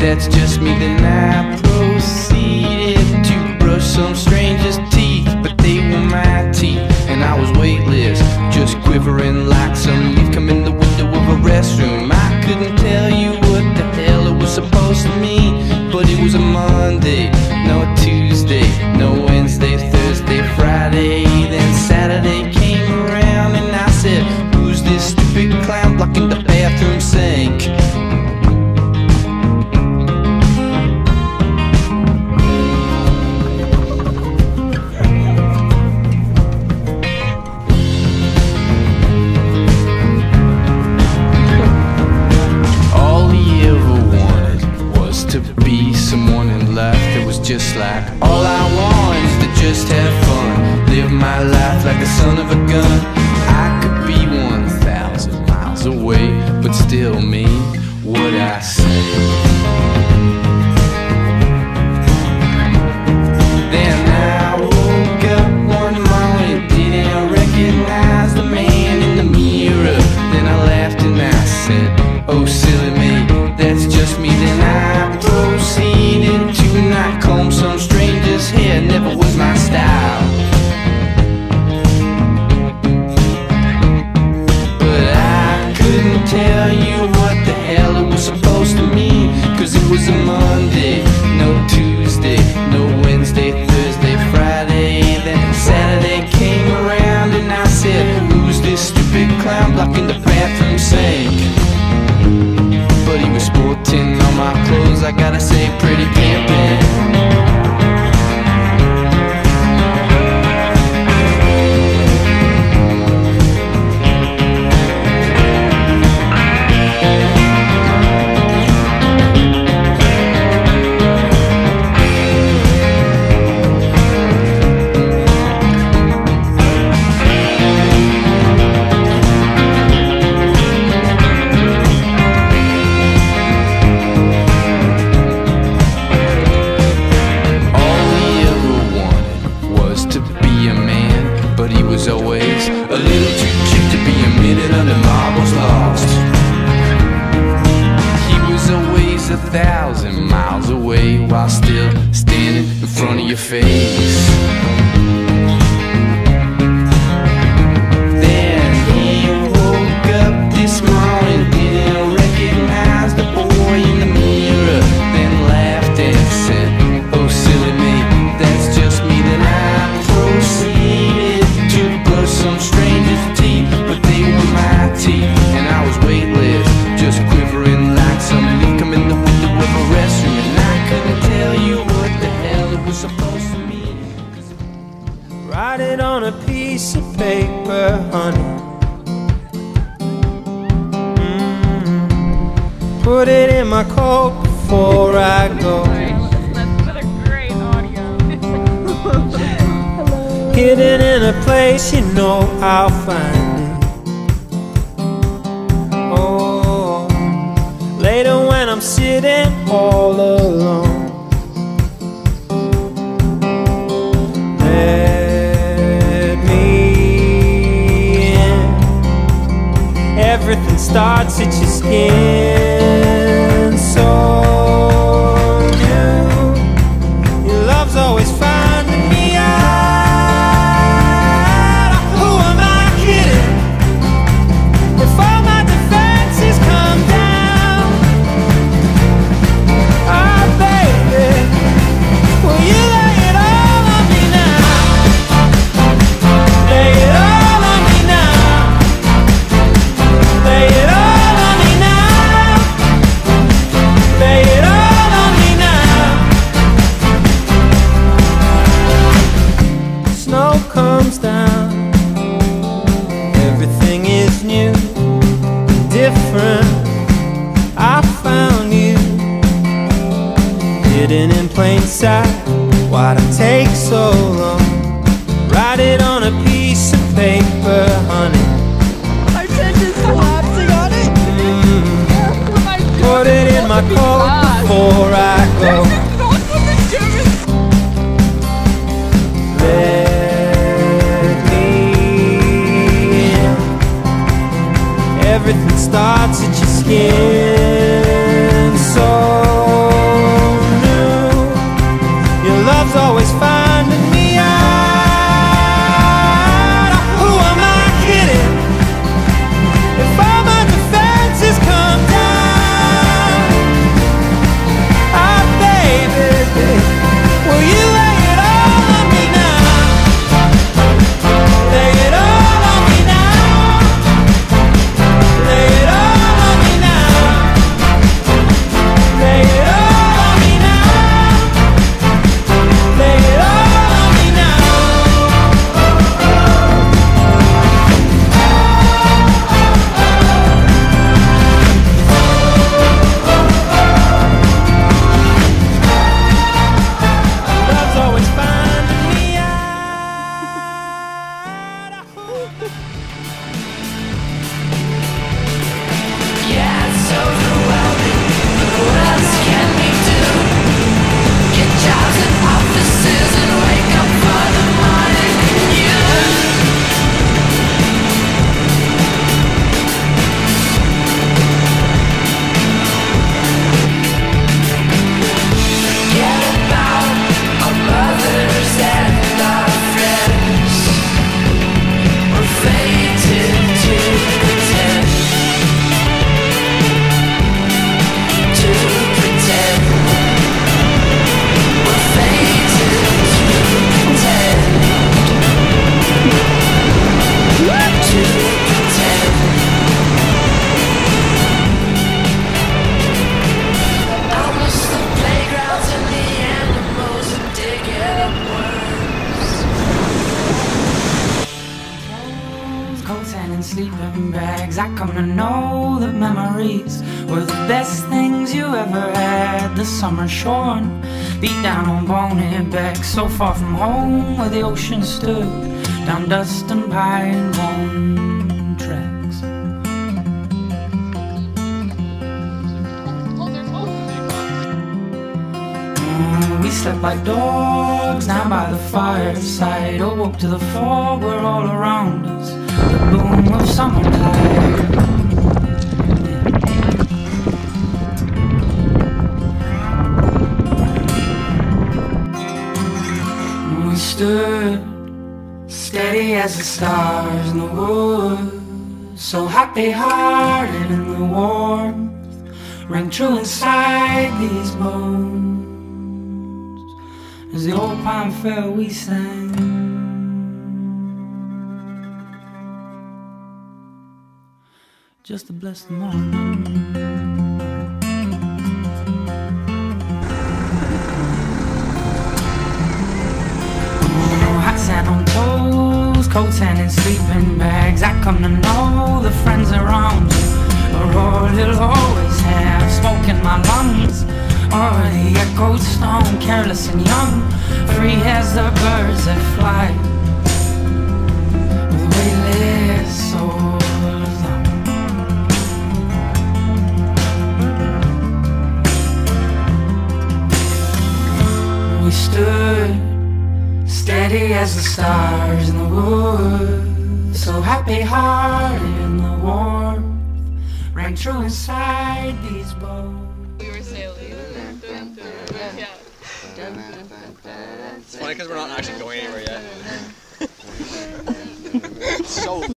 that's just me. Then I proceeded to brush some stranger's teeth, but they were my teeth, and I was weightless, just quivering like some leaf come in the window of a restroom. I couldn't tell you what the hell it was supposed to mean, but it was a Monday, no Tuesday, no Wednesday, Thursday, Friday. Then Saturday came around and I said, who's this stupid clown blocking the bathroom sink? Just like all I want is to just have fun, live my life like the son of a gun. I could be 1,000 miles away, but still mean what I say. Then I woke up one morning, didn't recognize the man in the mirror. Then I laughed and I said, oh silly me, that's just me. Then I proceeded to not comb some stranger's hair, never was my style. But I couldn't tell you what the hell it was supposed to mean, cause it was a Monday, no Tuesday, no Wednesday, Thursday, Friday. Then Saturday came around and I said, who's this stupid clown blocking the bathroom sink? But he was sporting all my clothes, I gotta say, pretty pimpin'. Always a little too cute to be a minute under marbles lost. He was always 1,000 miles away while still standing in front of your face. Then he woke up this morning, didn't recognize the boy in the mirror, then laughed and said, oh silly me, that's just me. Then I proceeded to brush some stranger's teeth, but they were my teeth, and I was weightless, just quivering like some leaf come in the window of a restroom. And I couldn't tell you what the hell it was supposed to mean. Write it on a piece of paper, honey. Put it in my coat before I go. Hidden in a place you know I'll find it. Oh, later when I'm sitting all alone, let me in. Everything starts at your skin, so new. Your love's always finding me out. I found you hidden in plain sight. Why'd it take so long? Write it on a piece of paper, honey. My tent is collapsing on it. Put it in my coat before I go. Let me in. Everything starts at your skin, so sleeping bags, I come to know that memories were the best things you ever had. The summer shorn, beat down on bonehead backs, so far from home where the ocean stood, down dust and pine bone tracks. We slept like dogs down by the fireside, awoke to the fog where all around us the boom of summertime. We stood steady as the stars in the woods, so happy-hearted in the warmth rang true inside these bones. As the old pine fell, we sang. Just to bless the morning. Hot sand on toes, coats and in sleeping bags, I come to know the friends around you are all you'll always have. Smoke in my lungs, already echoed stone, careless and young, free as the birds that fly, with weightless souls on. We stood steady as the stars in the woods, so happy-hearted in the warmth rang true inside these bones. We were sailing. Yeah. It's funny because we're not actually going anywhere yet. So